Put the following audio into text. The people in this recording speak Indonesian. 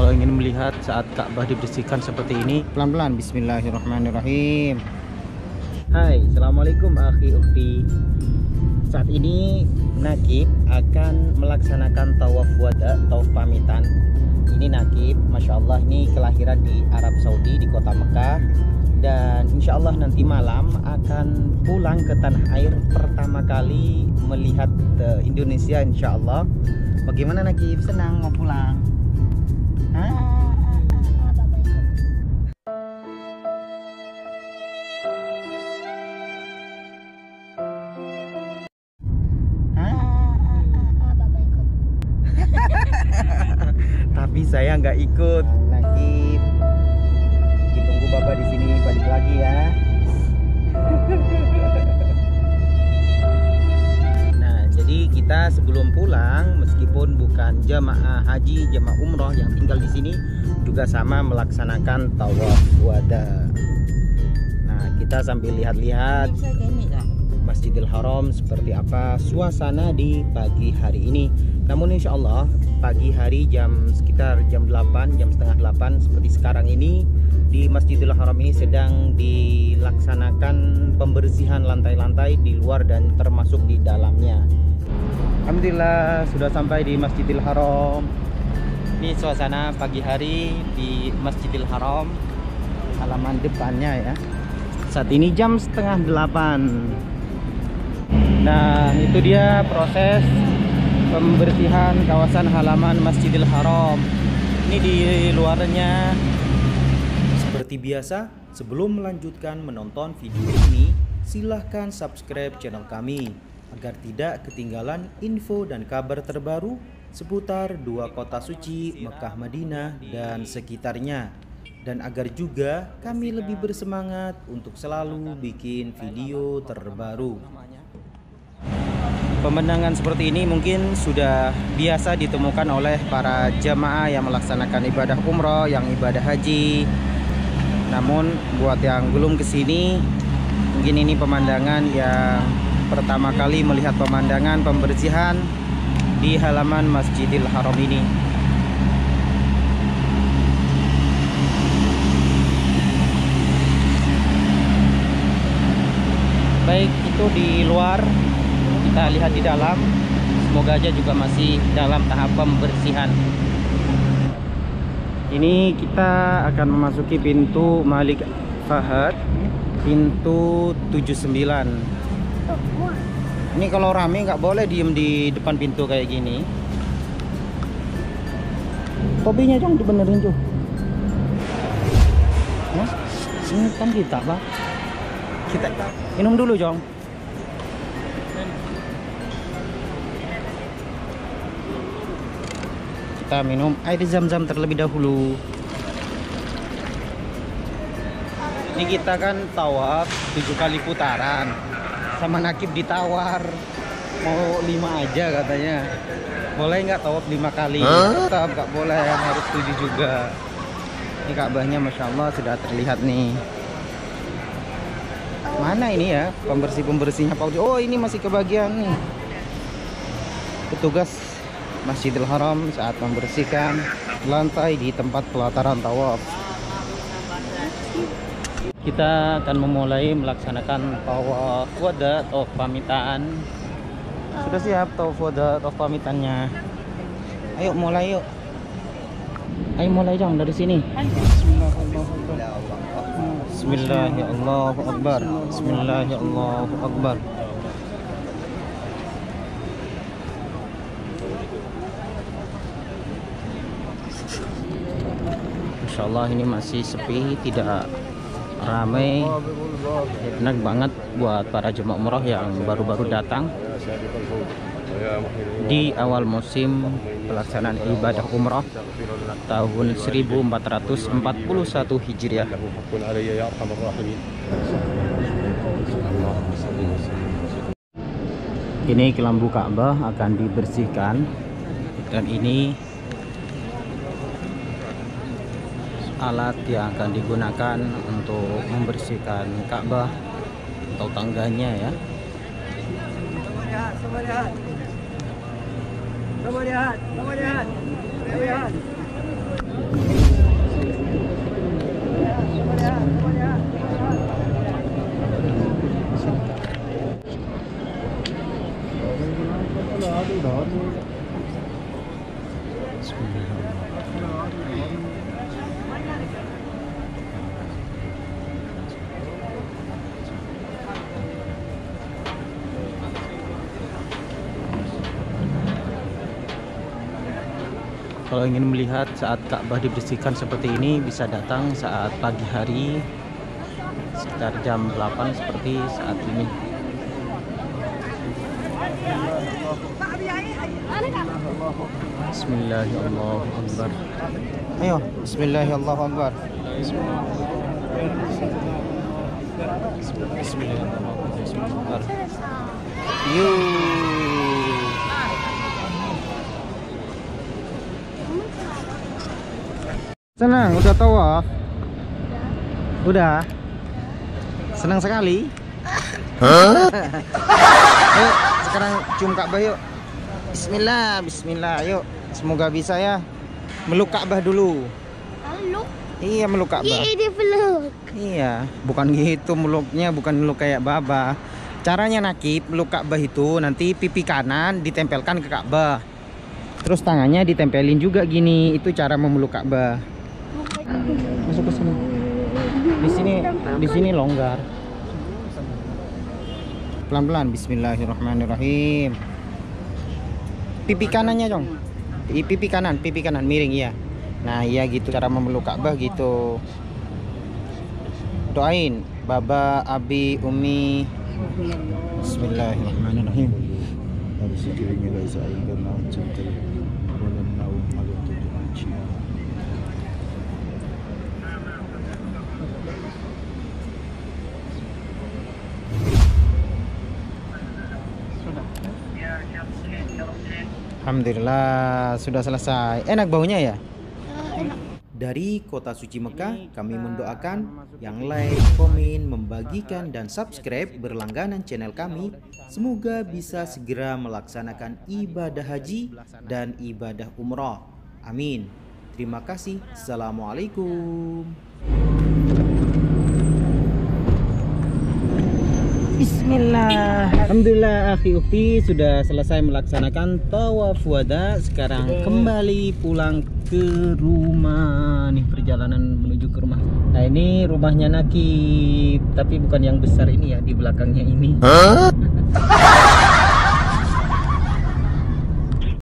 Kalau ingin melihat saat Ka'bah dibersihkan seperti ini, pelan-pelan. Bismillahirrahmanirrahim. Hai, assalamualaikum akhi ukhti. Saat ini Nakib akan melaksanakan tawaf wada, tawaf pamitan. Ini Nakib, masya Allah, ini kelahiran di Arab Saudi, di kota Mekah. Dan insya Allah nanti malam akan pulang ke tanah air pertama kali melihat Indonesia, insya Allah. Bagaimana Nakib? Senang mau pulang? Tapi saya nggak ikut. Nakib, ditunggu Bapak di sini, balik lagi ya. Nah, jadi kita sebelum pulang, meskipun bukan jamaah haji, jamaah umroh yang tinggal di sini, juga sama melaksanakan tawaf wada. Nah, kita sambil lihat-lihat Masjidil Haram seperti apa suasana di pagi hari ini. Namun insya Allah pagi hari sekitar jam 8, jam setengah 8 seperti sekarang ini, di Masjidil Haram ini sedang dilaksanakan pembersihan lantai-lantai di luar dan termasuk di dalamnya. Alhamdulillah sudah sampai di Masjidil Haram. Ini suasana pagi hari di Masjidil Haram, halaman depannya ya. Saat ini jam setengah 8. Nah, itu dia proses pembersihan kawasan halaman Masjidil Haram. Ini di luarnya. Seperti biasa, sebelum melanjutkan menonton video ini, silahkan subscribe channel kami agar tidak ketinggalan info dan kabar terbaru seputar dua kota suci Mekah, Madinah dan sekitarnya, dan agar juga kami lebih bersemangat untuk selalu bikin video terbaru. Pemandangan seperti ini mungkin sudah biasa ditemukan oleh para jamaah yang melaksanakan ibadah umroh, yang ibadah haji. Namun buat yang belum kesini, mungkin ini pemandangan yang pertama kali melihat pemandangan pembersihan di halaman Masjidil Haram ini. Baik, itu di luar. Kita lihat di dalam, semoga aja juga masih dalam tahap pembersihan. Ini kita akan memasuki pintu Malik Fahad, pintu 79. Ini kalau rame nggak boleh diem di depan pintu kayak gini. Topinya Jong dibenerin tuh. Ini kan kita Pak. Kita minum dulu Jong. Kita minum air zam-zam terlebih dahulu. Ini kita kan tawaf 7 kali putaran. Sama Nakib ditawar mau 5 aja katanya. Boleh nggak tawaf 5 kali? Tetap nggak boleh, harus 7 juga. Ini Ka'bahnya masya Allah sudah terlihat nih. Mana ini ya pembersihnya Pak? Oh, ini masih kebagian nih. Petugas Masjidil Haram saat membersihkan lantai di tempat pelataran tawaf. Kita akan memulai melaksanakan tawaf wada, tawaf pamitan. Sudah siap tawaf wada, tawaf pamitannya. Ayo mulai yuk. Ayo mulai Jang dari sini. Bismillahirrahmanirrahim. Bismillahirrahmanirrahim. Insya Allah ini masih sepi, tidak ramai. Enak banget buat para jemaah umroh yang baru-baru datang di awal musim pelaksanaan ibadah umroh tahun 1441 Hijriah. Ini kelambu Ka'bah akan dibersihkan, dan ini alat yang akan digunakan untuk membersihkan Ka'bah atau tangganya ya. Coba lihat. ingin melihat saat Ka'bah dibersihkan seperti ini, bisa datang saat pagi hari sekitar jam 8 seperti saat ini. Bismillahirrahmanirrahim. Ayo, Bismillahirrahmanirrahim. Bismillahirrahmanirrahim. Senang, udah tawaf? Udah? Senang sekali? Ayo, sekarang cium Ka'bah yuk. Bismillah, bismillah, yuk. Semoga bisa ya. Meluk Ka'bah dulu. Meluk? Iya, meluk Ka'bah. Iya, dia peluk. Iya, bukan gitu meluknya, bukan meluk kayak Baba. Caranya Nakib, meluk Ka'bah itu nanti pipi kanan ditempelkan ke Ka'bah. Terus tangannya ditempelin juga gini. Itu cara memeluk Ka'bah. Masuk ke sini. Di sini longgar. Pelan-pelan. Bismillahirrahmanirrahim. Pipi kanannya dong. Pipi kanan miring ya. Nah, iya gitu cara memeluk Ka'bah gitu. Doain Baba, Abi, Umi. Bismillahirrahmanirrahim. Alhamdulillah sudah selesai. Enak baunya ya? Dari kota suci Mekah, kami mendoakan yang like, komen, membagikan, dan subscribe berlangganan channel kami. Semoga bisa segera melaksanakan ibadah haji dan ibadah umrah. Amin. Terima kasih. Assalamualaikum. Bismillah. Alhamdulillah akhi ukti sudah selesai melaksanakan tawaf wada. Sekarang kembali pulang ke rumah. Nih perjalanan menuju ke rumah. Nah, ini rumahnya Nakib, tapi bukan yang besar ini ya, di belakangnya ini.